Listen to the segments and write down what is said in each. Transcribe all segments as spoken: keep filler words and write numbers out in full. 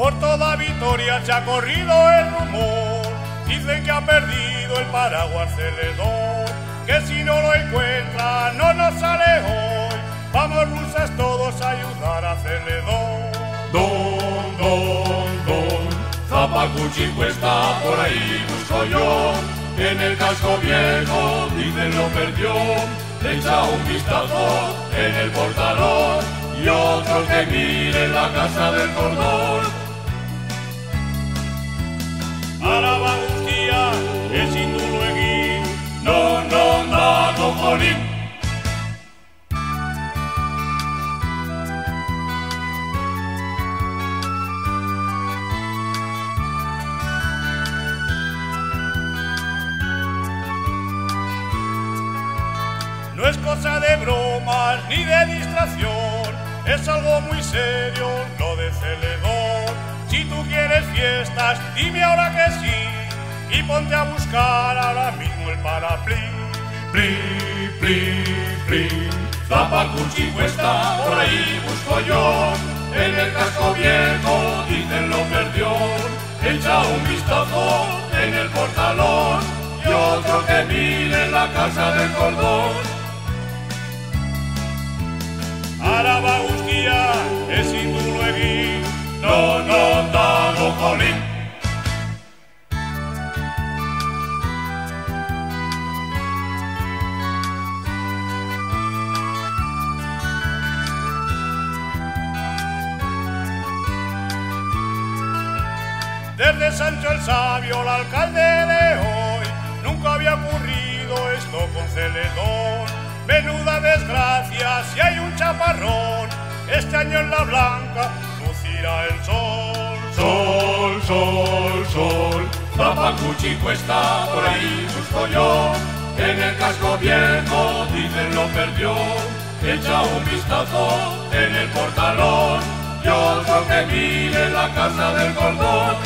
Por toda Vitoria se ha corrido el rumor, dicen que ha perdido el paraguas Celedón, que si no lo encuentra no nos sale hoy. Vamos rusas todos a ayudar a Celedón. Don, don, don, Zapacuchi cuesta, por ahí busco yo. En el casco viejo dicen lo perdió. Le echa un vistazo en el portalón y otro que mire en la casa del cordón. Araba guztia, ezin du egin, non, non dago jolik. No es cosa de bromas ni de distracción, es algo muy serio lo de Celedón. Si tú quieres fiestas, dime ahora que sí, y ponte a buscar ahora mismo el paraplí. Pli, pli, pli, Zapacuchi cuesta, por ahí busco yo. En el casco viejo dicen lo perdió. Echa un vistazo en el portalón y otro que mire en la casa del cordón. Araba guztia, ezin du egin, no, no dago jolik. Desde Sancho el Sabio, el alcalde de hoy, nunca había ocurrido esto con Celedón. Menuda desgracia, si hay un chaparrón, este año en la Blanca lucirá el sol. Sol, sol, sol, Zapacuchi cuesta, por ahí busco yo. En el casco viejo dicen lo perdió. Echa un vistazo en el portalón y otro que mire en la casa del cordón.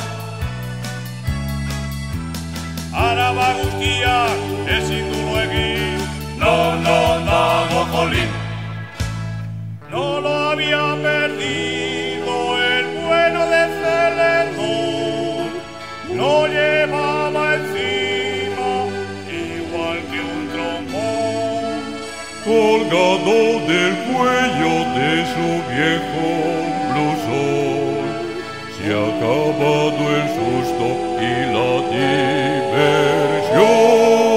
Araba guztia, ezin du egin, no, no dago jolik. No lo había perdido el bueno de Celedón, lo llevaba encima igual que un trombón. Colgado del cuello de su viejo blusón, se ha acabado el susto y la diversión.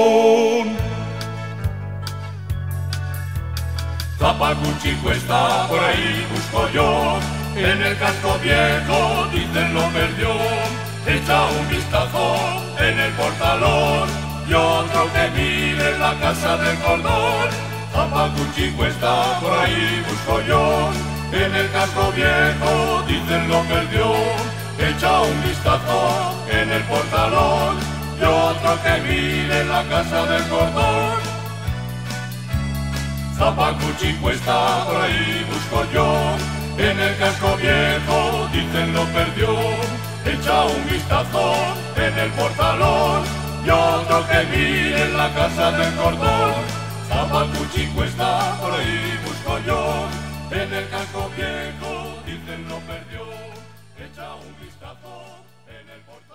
Zapacuchi cuesta, por ahí busco yo. En el casco viejo dicen lo perdió. Echa un vistazo en el portalón y otro que mire en la casa del cordón. Zapacuchi cuesta, por ahí busco yo. En el casco viejo dicen lo perdió. Echa un vistazo en el portalón y otro que mire en la casa del cordón. Zapacuchi cuesta, por ahí busco yo. En el casco viejo dicen lo perdió. Echa un vistazo en el portalón y otro que mire en la casa del cordón. Zapacuchi cuesta, por ahí busco yo. En el casco viejo dicen lo perdió. Echa un vistazo en el portalón.